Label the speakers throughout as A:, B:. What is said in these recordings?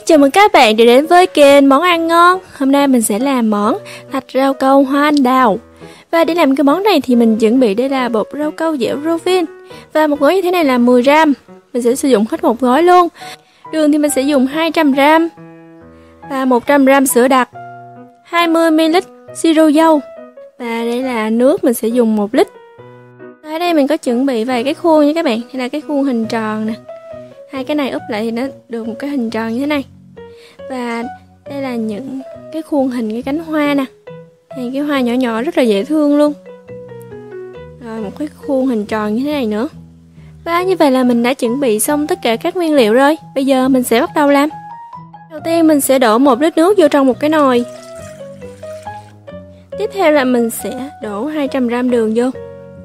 A: Chào mừng các bạn đã đến với kênh Món Ăn Ngon. Hôm nay mình sẽ làm món thạch rau câu hoa anh đào. Và để làm cái món này thì mình chuẩn bị đây là bột rau câu dẻo Rovin. Và một gói như thế này là 10g. Mình sẽ sử dụng hết một gói luôn. Đường thì mình sẽ dùng 200g. Và 100g sữa đặc, 20ml siro dâu. Và đây là nước mình sẽ dùng 1 lít. Ở đây mình có chuẩn bị vài cái khuôn nha các bạn. Đây là cái khuôn hình tròn nè. Hai cái này úp lại thì nó được một cái hình tròn như thế này. Và đây là những cái khuôn hình cái cánh hoa nè. Thì cái hoa nhỏ nhỏ rất là dễ thương luôn. Rồi một cái khuôn hình tròn như thế này nữa. Và như vậy là mình đã chuẩn bị xong tất cả các nguyên liệu rồi. Bây giờ mình sẽ bắt đầu làm. Đầu tiên mình sẽ đổ 1 lít nước vô trong một cái nồi. Tiếp theo là mình sẽ đổ 200g đường vô.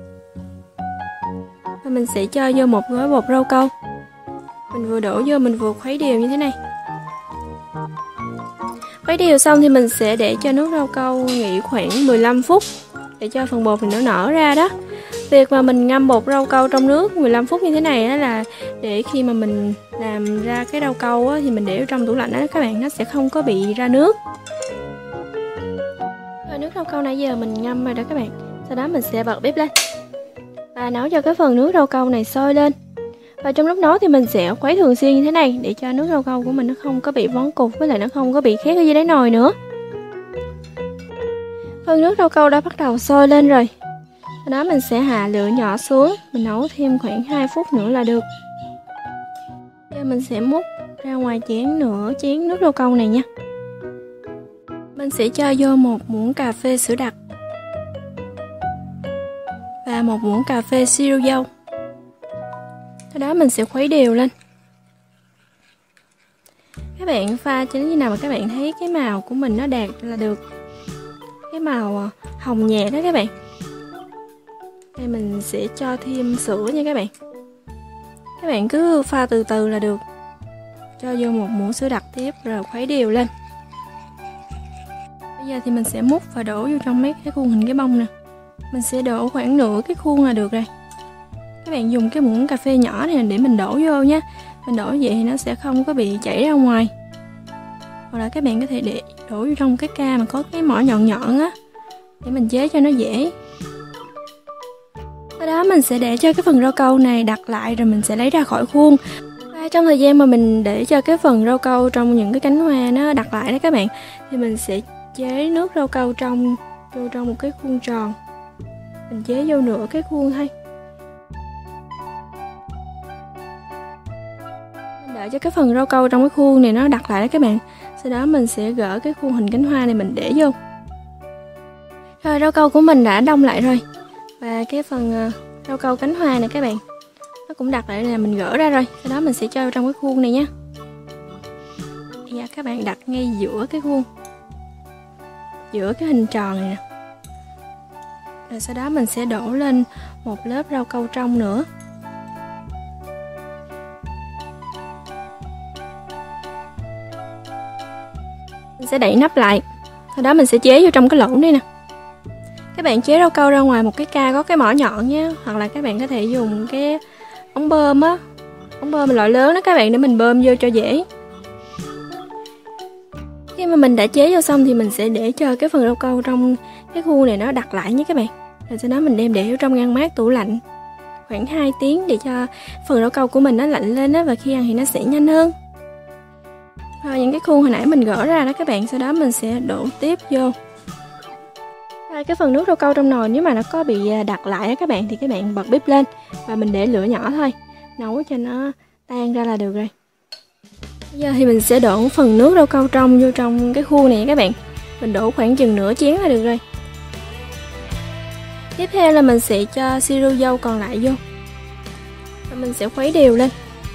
A: Và mình sẽ cho vô một gói bột rau câu. Mình vừa đổ vô mình vừa khuấy đều như thế này. Khuấy đều xong thì mình sẽ để cho nước rau câu nghỉ khoảng 15 phút để cho phần bột mình nó nở ra đó. Việc mà mình ngâm bột rau câu trong nước 15 phút như thế này đó là để khi mà mình làm ra cái rau câu á, thì mình để trong tủ lạnh đó các bạn, nó sẽ không có bị ra nước. Rồi nước rau câu nãy giờ mình ngâm rồi đó các bạn. Sau đó mình sẽ bật bếp lên và nấu cho cái phần nước rau câu này sôi lên. Và trong lúc nấu thì mình sẽ khuấy thường xuyên như thế này để cho nước rau câu của mình nó không có bị vón cục, với lại nó không có bị khét ở dưới đáy nồi nữa. Phần nước rau câu đã bắt đầu sôi lên rồi. Sau đó mình sẽ hạ lửa nhỏ xuống, mình nấu thêm khoảng 2 phút nữa là được. Giờ mình sẽ múc ra ngoài chén nửa chén nước rau câu này nha. Mình sẽ cho vô 1 muỗng cà phê sữa đặc và 1 muỗng cà phê siro dâu. Sau đó mình sẽ khuấy đều lên. Các bạn pha cho đến khi nào mà các bạn thấy cái màu của mình nó đạt là được cái màu hồng nhạt đó các bạn. Đây mình sẽ cho thêm sữa nha các bạn. Các bạn cứ pha từ từ là được. Cho vô 1 muỗng sữa đặc tiếp rồi khuấy đều lên. Bây giờ thì mình sẽ múc và đổ vô trong mấy cái khuôn hình cái bông nè. Mình sẽ đổ khoảng nửa cái khuôn là được rồi. Các bạn dùng cái muỗng cà phê nhỏ này để mình đổ vô nha. Mình đổ vậy thì nó sẽ không có bị chảy ra ngoài. Hoặc là các bạn có thể để đổ vô trong cái ca mà có cái mỏ nhọn nhọn á, để mình chế cho nó dễ. Sau đó mình sẽ để cho cái phần rau câu này đặt lại rồi mình sẽ lấy ra khỏi khuôn. Và trong thời gian mà mình để cho cái phần rau câu trong những cái cánh hoa nó đặt lại đó các bạn, thì mình sẽ chế nước rau câu vô trong một cái khuôn tròn. Mình chế vô nửa cái khuôn thôi. Đợi cho cái phần rau câu trong cái khuôn này nó đặt lại đó các bạn. Sau đó mình sẽ gỡ cái khuôn hình cánh hoa này mình để vô. Rồi rau câu của mình đã đông lại rồi. Và cái phần rau câu cánh hoa này các bạn, nó cũng đặt lại là mình gỡ ra rồi. Sau đó mình sẽ cho vào trong cái khuôn này nhé. Dạ, các bạn đặt ngay giữa cái khuôn, giữa cái hình tròn này nè. Rồi sau đó mình sẽ đổ lên một lớp rau câu trong nữa. Mình sẽ đậy nắp lại. Sau đó mình sẽ chế vô trong cái lỗ này nè. Các bạn chế rau câu ra ngoài một cái ca có cái mỏ nhọn nhé. Hoặc là các bạn có thể dùng cái ống bơm á, ống bơm loại lớn đó các bạn, để mình bơm vô cho dễ. Khi mà mình đã chế vô xong thì mình sẽ để cho cái phần rau câu trong cái khuôn này nó đặt lại nhé các bạn. Rồi sau đó mình đem để vô trong ngăn mát tủ lạnh khoảng 2 tiếng để cho phần rau câu của mình nó lạnh lên á, và khi ăn thì nó sẽ nhanh hơn. Rồi những cái khuôn hồi nãy mình gỡ ra đó các bạn, sau đó mình sẽ đổ tiếp vô. Rồi cái phần nước rau câu trong nồi nếu mà nó có bị đặc lại đó các bạn, thì các bạn bật bếp lên và mình để lửa nhỏ thôi, nấu cho nó tan ra là được rồi. Bây giờ thì mình sẽ đổ phần nước rau câu trong vô trong cái khuôn này các bạn. Mình đổ khoảng chừng nửa chén là được rồi. Tiếp theo là mình sẽ cho siro dâu còn lại vô. Và mình sẽ khuấy đều lên.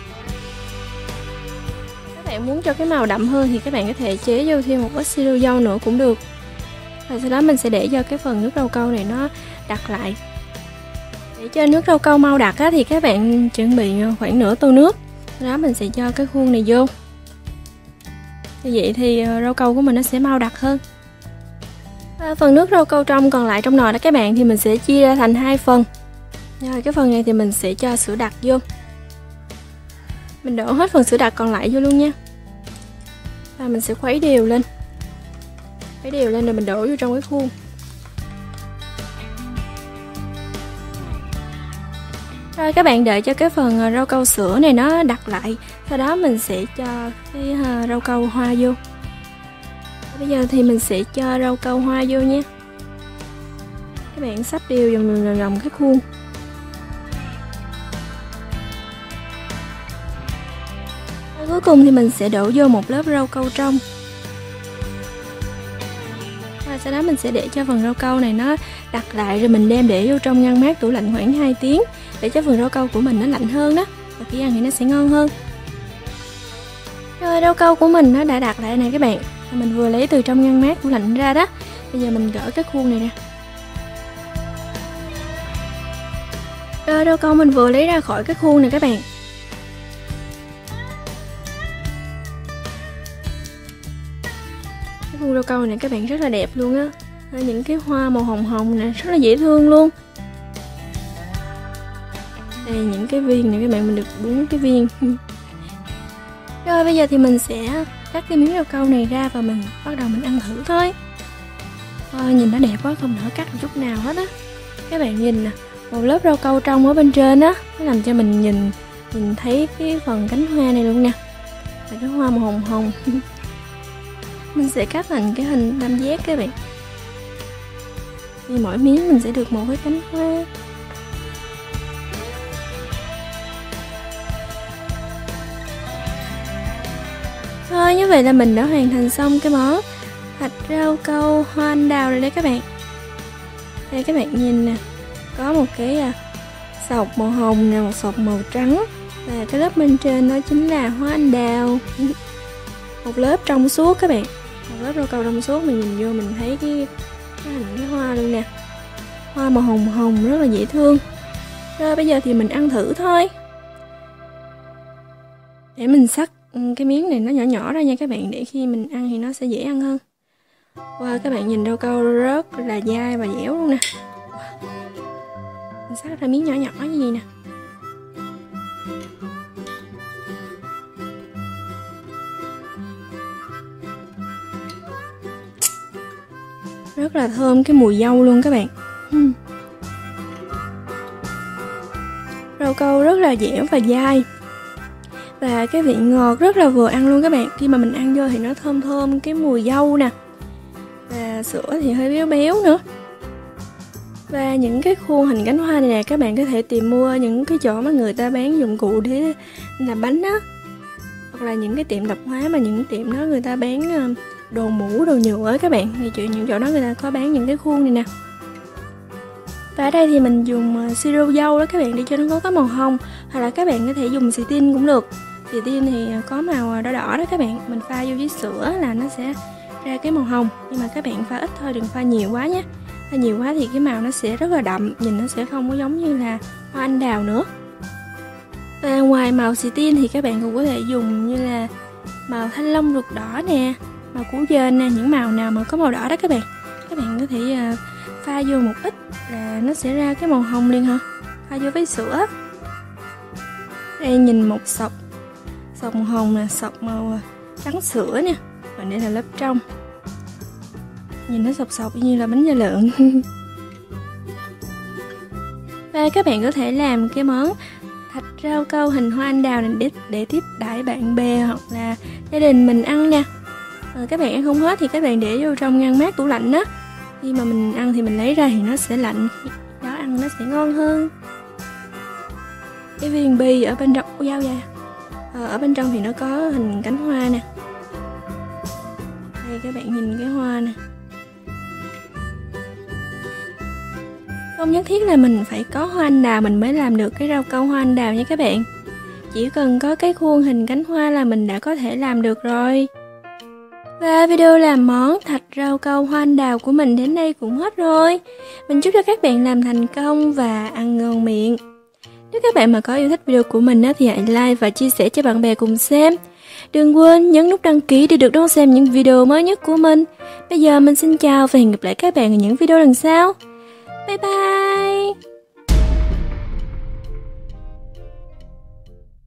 A: Các bạn muốn cho cái màu đậm hơn thì các bạn có thể chế vô thêm một ít siro dâu nữa cũng được. Và sau đó mình sẽ để cho cái phần nước rau câu này nó đặc lại. Để cho nước rau câu mau đặc á, thì các bạn chuẩn bị khoảng nửa tô nước. Sau đó mình sẽ cho cái khuôn này vô. Như vậy thì rau câu của mình nó sẽ mau đặc hơn. Và phần nước rau câu trong còn lại trong nồi đó các bạn, thì mình sẽ chia ra thành 2 phần. Rồi cái phần này thì mình sẽ cho sữa đặc vô. Mình đổ hết phần sữa đặc còn lại vô luôn nha. Và mình sẽ khuấy đều lên. Khuấy đều lên rồi mình đổ vô trong cái khuôn. Rồi các bạn đợi cho cái phần rau câu sữa này nó đặc lại. Sau đó mình sẽ cho cái rau câu hoa vô. Bây giờ thì mình sẽ cho rau câu hoa vô nha. Các bạn sắp đều vòng cái khuôn. Và cuối cùng thì mình sẽ đổ vô một lớp rau câu trong. Và sau đó mình sẽ để cho phần rau câu này nó đặc lại, rồi mình đem để vô trong ngăn mát tủ lạnh khoảng 2 tiếng để cho phần rau câu của mình nó lạnh hơn đó, và khi ăn thì nó sẽ ngon hơn. Rồi rau câu của mình nó đã đặc lại này các bạn. Mình vừa lấy từ trong ngăn mát tủ lạnh ra đó. Bây giờ mình gỡ cái khuôn này ra. Rồi rau câu mình vừa lấy ra khỏi cái khuôn này các bạn. Cái khuôn rau câu này các bạn rất là đẹp luôn á. Những cái hoa màu hồng hồng này rất là dễ thương luôn. Đây những cái viên này các bạn, mình được 4 cái viên. Rồi bây giờ thì mình sẽ cắt cái miếng rau câu này ra và mình bắt đầu mình ăn thử thôi. Nhìn nó đẹp quá, không nỡ cắt một chút nào hết á. Các bạn nhìn nè, một lớp rau câu trong ở bên trên á, nó làm cho mình nhìn thấy cái phần cánh hoa này luôn nè. Là cái hoa màu hồng hồng. Mình sẽ cắt thành cái hình tam giác các bạn. Thì mỗi miếng mình sẽ được một cái cánh hoa. Thôi như vậy là mình đã hoàn thành xong cái món thạch rau câu hoa anh đào rồi đấy các bạn. Đây các bạn nhìn nè, có một cái sọc màu hồng nè, một sọc màu trắng, và cái lớp bên trên đó chính là hoa anh đào. Một lớp trong suốt các bạn, một lớp rau câu trong suốt, mình nhìn vô mình thấy cái hình cái hoa luôn nè, hoa màu hồng hồng rất là dễ thương. Rồi bây giờ thì mình ăn thử thôi. Để mình xắt cái miếng này nó nhỏ nhỏ ra nha các bạn, để khi mình ăn thì nó sẽ dễ ăn hơn. Wow, các bạn nhìn rau câu rất là dai và dẻo luôn nè. Mình xắt ra miếng nhỏ nhỏ như vậy nè. Rất là thơm cái mùi dâu luôn các bạn. Rau câu rất là dẻo và dai. Và cái vị ngọt rất là vừa ăn luôn các bạn. Khi mà mình ăn vô thì nó thơm thơm cái mùi dâu nè. Và sữa thì hơi béo béo nữa. Và những cái khuôn hình cánh hoa này nè, các bạn có thể tìm mua những cái chỗ mà người ta bán dụng cụ để làm bánh á. Hoặc là những cái tiệm tạp hóa mà những tiệm đó người ta bán đồ mũ, đồ nhựa các bạn. Thì những chỗ đó người ta có bán những cái khuôn này nè. Và ở đây thì mình dùng siro dâu đó các bạn, để cho nó có cái màu hồng. Hoặc là các bạn có thể dùng xì tin cũng được. Xì tin thì có màu đỏ đỏ đó các bạn. Mình pha vô với sữa là nó sẽ ra cái màu hồng. Nhưng mà các bạn pha ít thôi, đừng pha nhiều quá nhé. Pha nhiều quá thì cái màu nó sẽ rất là đậm, nhìn nó sẽ không có giống như là hoa anh đào nữa. Và ngoài màu xì tin thì các bạn cũng có thể dùng như là màu thanh long ruột đỏ nè, màu củ dền nè, những màu nào mà có màu đỏ đó các bạn. Các bạn có thể pha vô một ít là nó sẽ ra cái màu hồng liền hả. Pha vô với sữa. Đây nhìn một sọc màu hồng nè, sọc màu trắng sữa nè, và đây là lớp trong. Nhìn nó sọc như là bánh da lợn. Và các bạn có thể làm cái món thạch rau câu hình hoa anh đào này để tiếp đãi bạn bè hoặc là gia đình mình ăn nha. Các bạn ăn không hết thì các bạn để vô trong ngăn mát tủ lạnh đó. Khi mà mình ăn thì mình lấy ra thì nó sẽ lạnh, đó ăn nó sẽ ngon hơn. Cái viên bi ở bên trong dao da. Ở bên trong thì nó có hình cánh hoa nè. Đây các bạn nhìn cái hoa nè. Không nhất thiết là mình phải có hoa anh đào mình mới làm được cái rau câu hoa anh đào nha các bạn. Chỉ cần có cái khuôn hình cánh hoa là mình đã có thể làm được rồi. Và video làm món thạch rau câu hoa anh đào của mình đến đây cũng hết rồi. Mình chúc cho các bạn làm thành công và ăn ngon miệng. Nếu các bạn mà có yêu thích video của mình thì hãy like và chia sẻ cho bạn bè cùng xem. Đừng quên nhấn nút đăng ký để được đón xem những video mới nhất của mình. Bây giờ mình xin chào và hẹn gặp lại các bạn ở những video lần sau. Bye bye!